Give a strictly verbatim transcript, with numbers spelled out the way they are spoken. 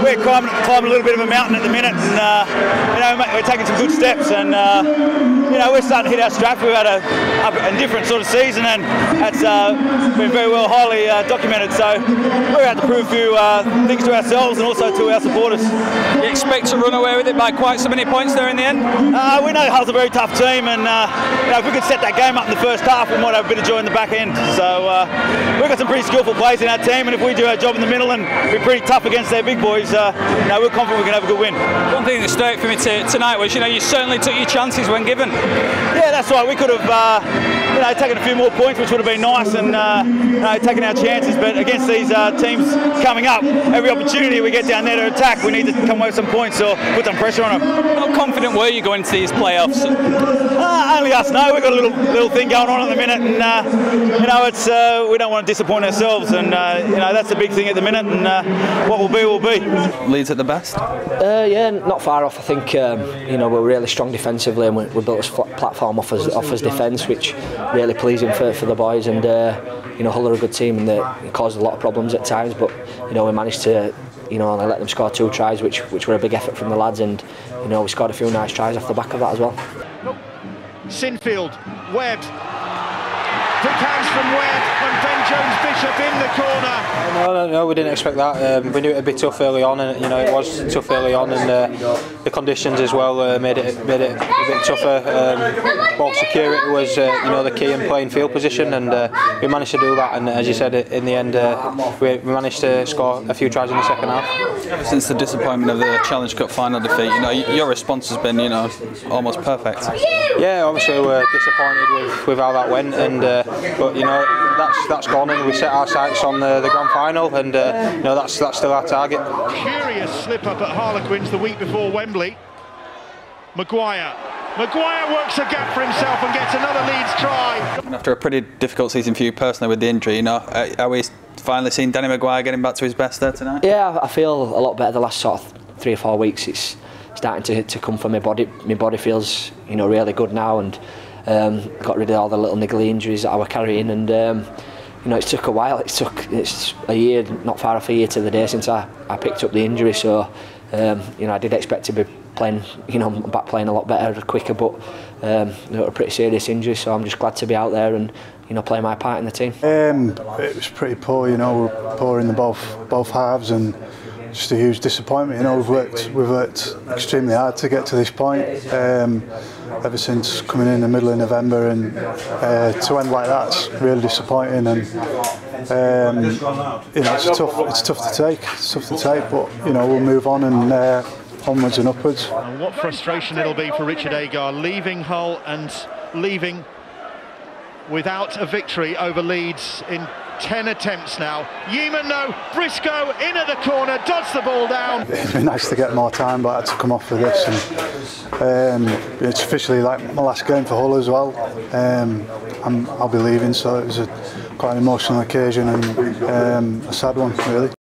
we're climbing, climbing a little bit of a mountain at the minute, and uh, you know we're taking some good steps, and uh, you know we're starting to hit our strap. We've had a, a different sort of season, and that's uh, been very well, highly uh, documented. So we're out to prove a few uh, things to ourselves and also to our supporters. You expect to run away with it by quite so many points there in the end? Uh, we know Hull's a very tough team, and uh, you know, if we could set that game up in the first half, we might have a bit of joy in the back end. So uh, we've got some pretty skillful players in our team, and if we do our job in the middle and be pretty tough against their big boys, uh, you know, we're confident we can have a good win. One thing that stood out for me tonight was, you know, you certainly took your chances when given. Yeah, that's right. We could have, uh, you know, taken a few more points, which would have been nice, and uh, you know, taken our chances. But against these uh, teams coming up, every opportunity we get down there to attack, we need to come away with some points or put some pressure on them. How confident were you going into these playoffs? Uh, only us know. We've got a little little thing going on at the minute, and uh, you know, it's uh, we don't want to disappoint ourselves, and uh, you know, that's the big thing at the minute. And uh, what will be will be. Leeds at the best? Uh, yeah, not far off. I think um, you know we're really strong defensively, and we, we built a platform off us, off us defence, which really pleasing for, for the boys. And uh, you know, Hull are a good team, and they caused a lot of problems at times, but you know we managed to. You know, and I let them score two tries, which which were a big effort from the lads, and you know we scored a few nice tries off the back of that as well. Sinfield, Webb, quick hands from Webb, and Ben Jones-Bishop in the corner. No, no, no, we didn't expect that. Um, we knew it'd be tough early on, and you know it was tough early on, and uh, the conditions as well uh, made it made it a bit tougher. Um, ball security was uh, you know the key in playing field position, and uh, we managed to do that. And as you said, in the end, uh, we, we managed to score a few tries in the second half. Since the disappointment of the Challenge Cup final defeat, you know your response has been you know almost perfect. Yeah, obviously we're disappointed with, with how that went, and uh, but you know that's that's gone, and we set our sights on the, the grand final, and uh, you know that's that's still our target. Curious slip up at Harlequins the week before Wembley. Maguire. Maguire works a gap for himself and gets another Leeds try. And after a pretty difficult season for you personally with the injury, you know, are we finally seeing Danny Maguire getting back to his best there tonight? Yeah, I feel a lot better the last sort of three or four weeks. It's starting to to come from my body. My body feels you know really good now, and um, got rid of all the little niggly injuries that I were carrying, and um, you know it took a while. It took it's a year, not far off a year to the day since I, I picked up the injury. So um, you know I did expect to be playing, you know, back playing a lot better, quicker, but um, it was a pretty serious injury. So I'm just glad to be out there and you know play my part in the team. Um, it was pretty poor, you know, we're poor in the both both halves, and just a huge disappointment. You know, we've worked we've worked extremely hard to get to this point. Um, ever since coming in the middle of November, and uh, to end like that's really disappointing. And um, you know, it's tough. It's tough to take. It's tough to take, but you know, we'll move on and. Uh, onwards and upwards. And what frustration it'll be for Richard Agar, leaving Hull and leaving without a victory over Leeds in ten attempts now. Yeaman, no, Briscoe in at the corner, dodged the ball down. It'd be nice to get more time, but I had to come off for this. And, um, it's officially like my last game for Hull as well. Um, I'm, I'll be leaving, so it was a, quite an emotional occasion and um, a sad one, really.